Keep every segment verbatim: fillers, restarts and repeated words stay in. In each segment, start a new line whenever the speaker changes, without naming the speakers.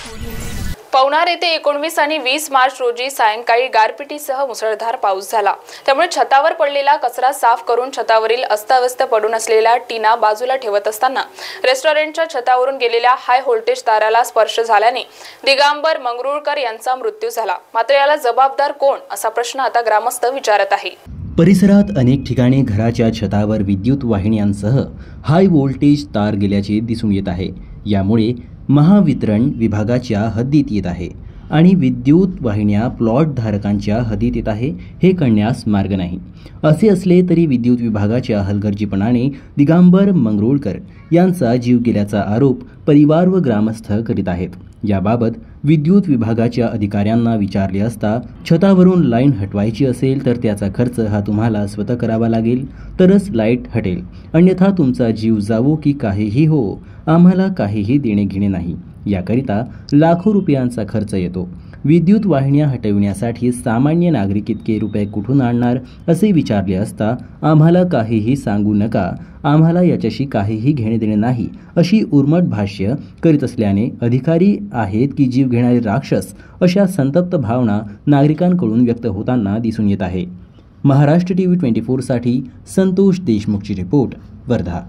पवनार येथे एकोणवीस आणि वीस मार्च रोजी सायंकाळी गारपिटीसह मुसळधार पाऊस झाला। त्यामुळे छतावर पडलेला कचरा साफ करून छतावरील अस्ताव्यस्त पडून असलेला टीना बाजूला ठेवत असताना रेस्टॉरंटच्या छतावरून गेलेल्या हाय व्होल्टेज ताराला स्पर्श झाल्याने दिगंबर मंगरुळकर यांचा मृत्यू झाला। मात्र याला जबाबदार कोण असा प्रश्न आता ग्रामस्थ विचारत आहे।
परिसरात अनेक ठिकाणी घराच्या छतावर विद्युत वाहिन्यांसह हाय व्होल्टेज तार गेल्याचे दिसून येत आहे। यामुळे महावितरण विभागाच्या हद्दीत येत आहे आणि विद्युत वाहिन्या प्लॉट धारकांच्या हद्दीत येत आहे हे कळण्यास मार्ग नाही। असे असले तरी विद्युत विभागाच्या हलगर्जीपणाने दिगंबर मंगरुळकर यांचा जीव गेल्याचा आरोप परिवार व ग्रामस्थ करीत आहेत। याबाबत विद्युत विभागाच्या अधिकाऱ्यांना विचारले असता छतावरून लाईन हटवायची असेल तर त्याचा खर्च हा तुम्हाला स्वतः करावा लागेल तरच लाईट हटेल, अन्यथा तुमचा जीव जावो की काहीही हो आम्हाला काहीही देणे घेणे नाही। याकरिता लाखो रुपयांचा खर्च येतो। विद्युत वाहिन्या हटविण्यासाठी सामान्य नागरिक इतके रुपये कुठून आणणार असे विचारले असता आम्हाला काहीही सांगू नका, आम्हाला याच्याशी काहीही घेणे देणे नाही अशी उर्मट भाष्य करीत असल्याने अधिकारी आहेत की जीव घेणारे राक्षस अशा संतप्त भावना नागरिकांकडून व्यक्त होताना दिसून येत आहे। महाराष्ट्र टीव्ही ट्वेंटी फोर साठी संतोष देशमुखची रिपोर्ट, वर्धा।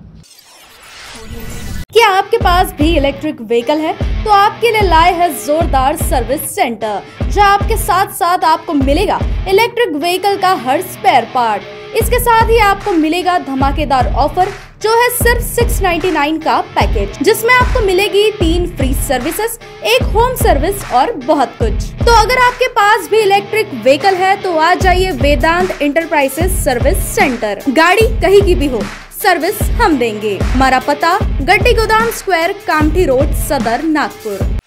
क्या आपके पास भी इलेक्ट्रिक व्हीकल है तो आपके लिए लाए है जोरदार सर्विस सेंटर, जहां आपके साथ साथ आपको मिलेगा इलेक्ट्रिक व्हीकल का हर स्पेयर पार्ट। इसके साथ ही आपको मिलेगा धमाकेदार ऑफर जो है सिर्फ सिक्स नाइन्टी नाइन का पैकेज, जिसमें आपको मिलेगी तीन फ्री सर्विसेज, एक होम सर्विस और बहुत कुछ। तो अगर आपके पास भी इलेक्ट्रिक व्हीकल है तो आ जाइए वेदांत इंटरप्राइजेस सर्विस सेंटर। गाड़ी कहीं की भी हो, सर्विस हम देंगे। हमारा पता गड्डी गोदाम स्क्वायर, कामठी रोड, सदर, नागपुर।